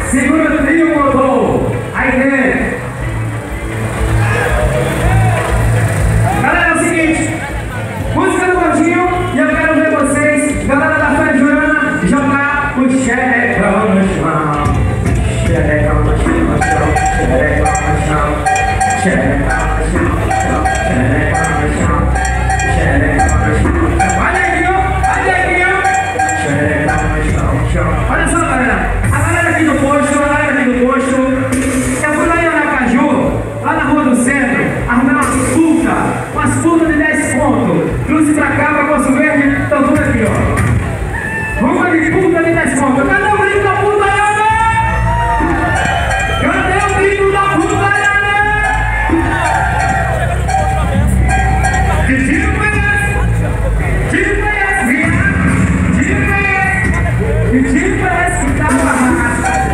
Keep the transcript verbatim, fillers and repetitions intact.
Segundo trio voltou. Aí dentro. Galera, é o seguinte. Música do Gordinho. E eu quero ver vocês, galera da Fé Jurana, jogar o xerecão no chão. Xerecão no chão, no chão. Xerecão no chão. Xerecão no chão. Xerecão no chão. Xerecão no chão. Olha aqui, ó. Olha aqui, ó. Xerecão no chão, chão. Olha só, galera. A galera aqui do posto, a galera aqui do posto. Eu fui lá em Aracaju, lá na rua do centro, arrumei umas putas, umas putas de dez pontos. Trouxe pra cá, pra Poço Verde, estão tudo aqui, ó. Uma de puta de dez pontos. Cadê o grito da putaiada? Cadê o grito da putaiada? Que tiro foi esse? Tiro foi esse, viado? Tiro foi esse? Que tiro foi esse que tava amarrado?